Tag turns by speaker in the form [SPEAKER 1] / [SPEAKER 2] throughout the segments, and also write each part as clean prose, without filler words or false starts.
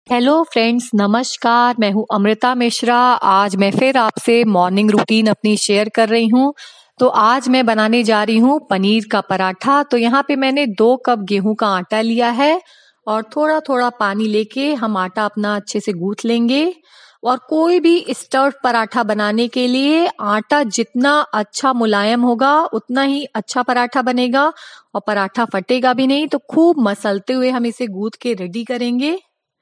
[SPEAKER 1] Hello friends, नमस्कार। मैं हूँ अमृता मिश्रा। आज मैं फिर आपसे मॉर्निंग रूटीन अपनी शेयर कर रही हूँ। तो आज मैं बनाने जा रही हूँ पनीर का पराठा। तो यहाँ पे मैंने 2 कप गेहूं का आटा लिया है और थोड़ा थोड़ा पानी लेके हम आटा अपना अच्छे से गूंथ लेंगे। और कोई भी स्टफ्ड पराठा बनाने के लिए आटा जितना अच्छा मुलायम होगा उतना ही अच्छा पराठा बनेगा और पराठा फटेगा भी नहीं। तो खूब मसलते हुए हम इसे गूंथ के रेडी करेंगे।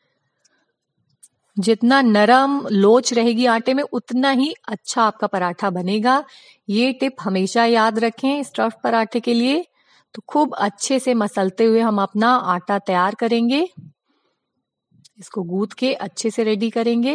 [SPEAKER 1] जितना नरम लोच रहेगी आटे में उतना ही अच्छा आपका पराठा बनेगा। ये टिप हमेशा याद रखें स्टफ्ड पराठे के लिए। तो खूब अच्छे से मसलते हुए हम अपना आटा तैयार करेंगे। इसको गूंथ के अच्छे से रेडी करेंगे।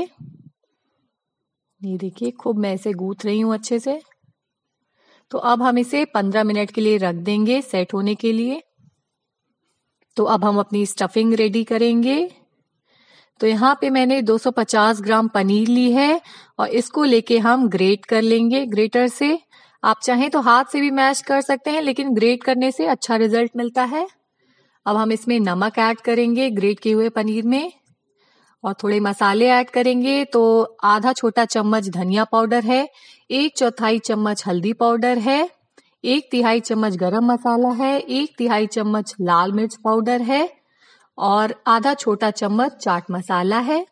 [SPEAKER 1] ये देखिए, खूब मैं इसे गूंथ रही हूं अच्छे से। तो अब हम इसे 15 मिनट के लिए रख देंगे सेट होने के लिए। तो अब हम अपनी स्टफिंग रेडी करेंगे। तो यहाँ पे मैंने 250 ग्राम पनीर ली है और इसको लेके हम ग्रेट कर लेंगे ग्रेटर से। आप चाहें तो हाथ से भी मैश कर सकते हैं, लेकिन ग्रेट करने से अच्छा रिजल्ट मिलता है। अब हम इसमें नमक ऐड करेंगे ग्रेट किए हुए पनीर में और थोड़े मसाले ऐड करेंगे। तो आधा छोटा चम्मच धनिया पाउडर है, 1/4 चम्मच हल्दी पाउडर है, 1/3 चम्मच गरम मसाला है, 1/3 चम्मच लाल मिर्च पाउडर है और आधा छोटा चम्मच चाट मसाला है।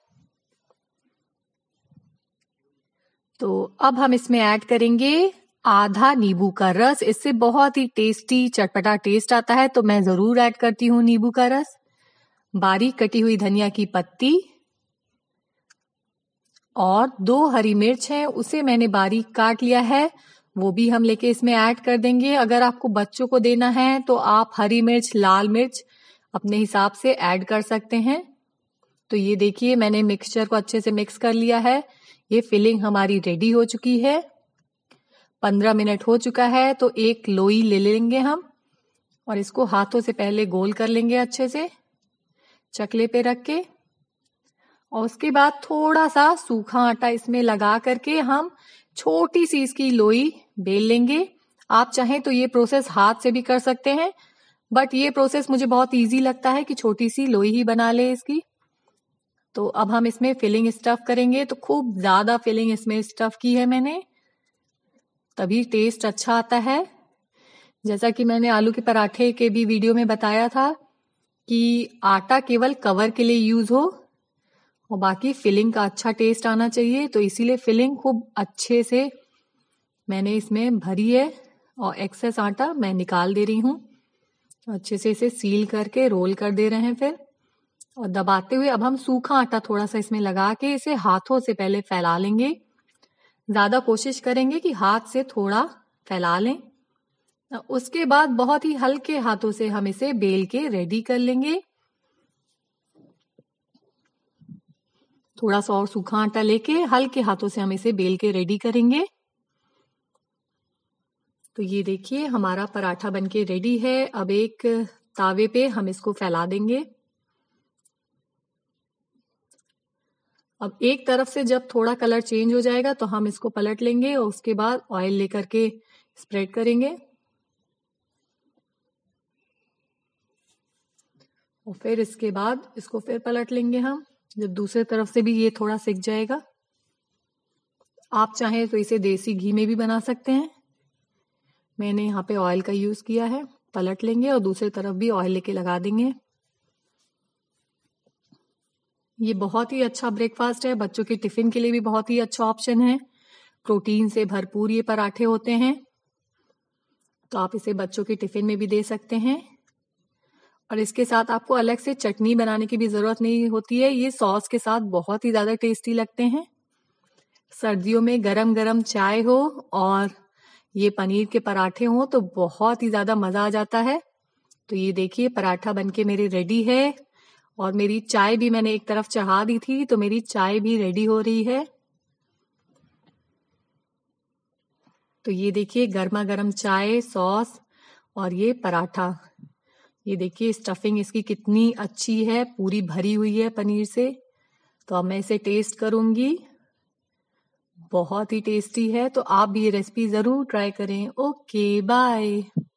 [SPEAKER 1] तो अब हम इसमें ऐड करेंगे आधा नींबू का रस। इससे बहुत ही टेस्टी चटपटा टेस्ट आता है, तो मैं जरूर ऐड करती हूँ नींबू का रस। बारीक कटी हुई धनिया की पत्ती और 2 हरी मिर्च है, उसे मैंने बारीक काट लिया है, वो भी हम लेके इसमें ऐड कर देंगे। अगर आपको बच्चों को देना है तो आप हरी मिर्च लाल मिर्च अपने हिसाब से ऐड कर सकते हैं। तो ये देखिए, मैंने मिक्सचर को अच्छे से मिक्स कर लिया है। ये फिलिंग हमारी रेडी हो चुकी है। 15 मिनट हो चुका है। तो एक लोई ले लेंगे हम और इसको हाथों से पहले गोल कर लेंगे अच्छे से चकले पे रख के, और उसके बाद थोड़ा सा सूखा आटा इसमें लगा करके हम छोटी सी इसकी लोई बेल लेंगे। आप चाहें तो ये प्रोसेस हाथ से भी कर सकते हैं, बट ये प्रोसेस मुझे बहुत इजी लगता है कि छोटी सी लोई ही बना ले इसकी। तो अब हम इसमें फिलिंग स्टफ करेंगे। तो खूब ज्यादा फिलिंग इसमें स्टफ की है मैंने, तभी टेस्ट अच्छा आता है। जैसा कि मैंने आलू के पराठे के भी वीडियो में बताया था कि आटा केवल कवर के लिए यूज हो और बाकी फिलिंग का अच्छा टेस्ट आना चाहिए। तो इसीलिए फिलिंग खूब अच्छे से मैंने इसमें भरी है और एक्सेस आटा मैं निकाल दे रही हूँ। अच्छे से इसे सील करके रोल कर दे रहे हैं फिर, और दबाते हुए अब हम सूखा आटा थोड़ा सा इसमें लगा के इसे हाथों से पहले फैला लेंगे। ज्यादा कोशिश करेंगे कि हाथ से थोड़ा फैला लें। उसके बाद बहुत ही हल्के हाथों से हम इसे बेल के रेडी कर लेंगे। थोड़ा सा और सूखा आटा लेके हल्के हाथों से हम इसे बेल के रेडी करेंगे। तो ये देखिए, हमारा पराठा बनके रेडी है। अब एक तावे पे हम इसको फैला देंगे। अब एक तरफ से जब थोड़ा कलर चेंज हो जाएगा तो हम इसको पलट लेंगे और उसके बाद ऑयल लेकर के स्प्रेड करेंगे और फिर इसके बाद इसको फिर पलट लेंगे हम, जब दूसरे तरफ से भी ये थोड़ा सिक जाएगा। आप चाहें तो इसे देसी घी में भी बना सकते हैं। मैंने यहाँ पे ऑयल का यूज किया है। पलट लेंगे और दूसरी तरफ भी ऑयल लेके लगा देंगे। ये बहुत ही अच्छा ब्रेकफास्ट है, बच्चों के टिफिन के लिए भी बहुत ही अच्छा ऑप्शन है। प्रोटीन से भरपूर ये पराठे होते हैं, तो आप इसे बच्चों के टिफिन में भी दे सकते हैं। और इसके साथ आपको अलग से चटनी बनाने की भी जरूरत नहीं होती है। ये सॉस के साथ बहुत ही ज्यादा टेस्टी लगते हैं। सर्दियों में गरम गरम चाय हो और ये पनीर के पराठे हो तो बहुत ही ज्यादा मजा आ जाता है। तो ये देखिए, पराठा बनके मेरे रेडी है और मेरी चाय भी मैंने एक तरफ चढ़ा दी थी, तो मेरी चाय भी रेडी हो रही है। तो ये देखिए, गर्मा गर्म चाय, सॉस और ये पराठा। ये देखिए, स्टफिंग इसकी कितनी अच्छी है, पूरी भरी हुई है पनीर से। तो अब मैं इसे टेस्ट करूंगी। बहुत ही टेस्टी है, तो आप भी ये रेसिपी जरूर ट्राई करें। Okay, bye.